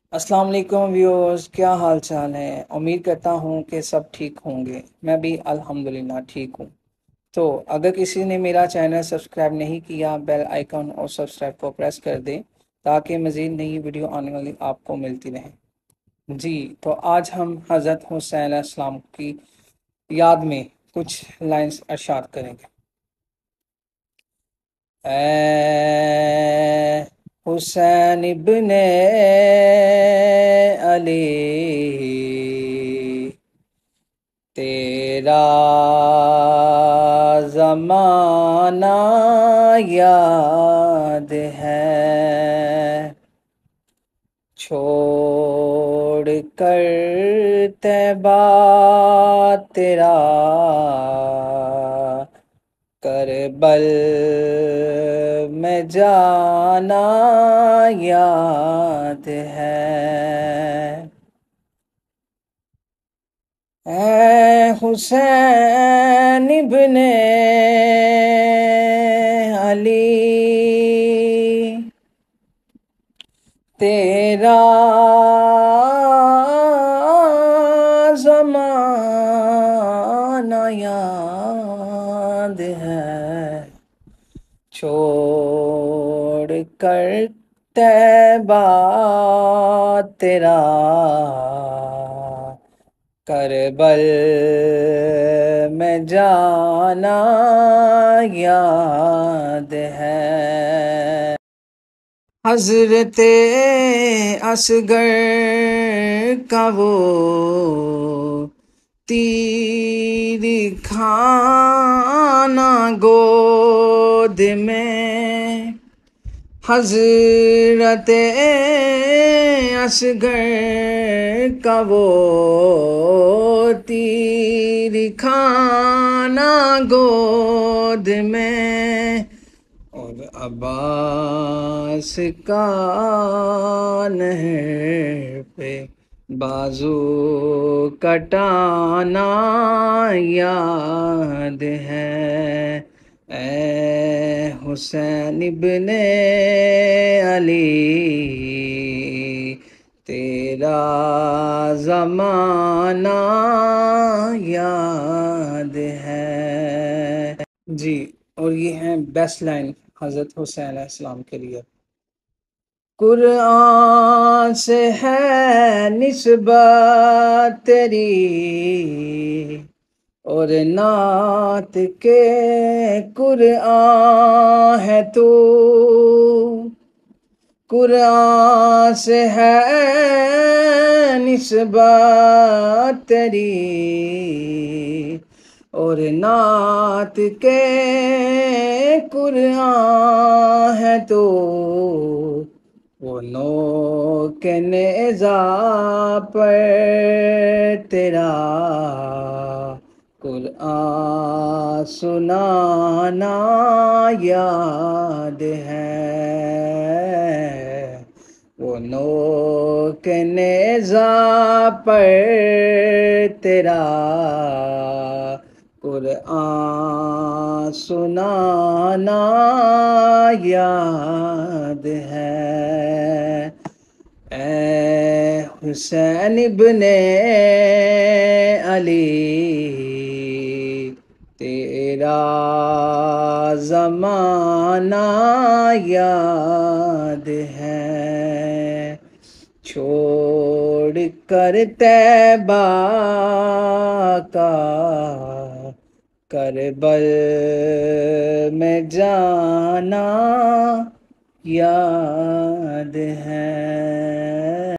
السلام علیکم ویورز، کیا حال چال ہے؟ امید کرتا ہوں کہ سب ٹھیک ہوں گے۔ میں بھی الحمدللہ ٹھیک ہوں۔ تو اگر کسی نے میرا چینل سبسکرائب نہیں کیا، بیل آئیکن اور سبسکرائب کو پریس کر دیں تاکہ مزید نئی ویڈیو آنے والی آپ کو ملتی رہیں۔ جی، تو آج ہم حضرت حسین علیہ السلام کی یاد میں کچھ لائنز ارشاد کریں گے۔ اے حسین ابن علی، تیرا زمانہ یاد ہے، چھوڑ کر طیبہ تیرا کربل میں جانا یاد ہے۔ اے حسین ابن علی، تیرا زمانہ یاد ہے، چھوڑ کر طیبہ تیرا کربل میں جانا یاد ہے۔ حضرت اصغر کا وہ تیر کھانا گود میں، حضرت اصغر کا وہ تیر کھانا گود میں، اور عباس کا نہر پہ بازو کٹانا یاد ہے۔ اے حسین ابن علی، تیرا زمانہ یاد ہے۔ جی، اور یہ ہیں بیسٹ لائن حضرت حسین علیہ السلام کے لیے۔ قرآن سے ہے نسبت تیری، اور نعت کے قرآن ہے تو، قرآن سے ہے نسبت تیری، اور نعت کے قرآن ہے تو، وہ نو کے نیزہ پر تیرا قرآن سنانا یاد ہے۔ وہ نو کے نیزہ پر تیرا قرآن سنانا یاد ہے۔ اے حسین ابن علی، تیرا زمانہ یاد ہے، چھوڑ کر طیبہ کا کربل میں جانا یاد ہے۔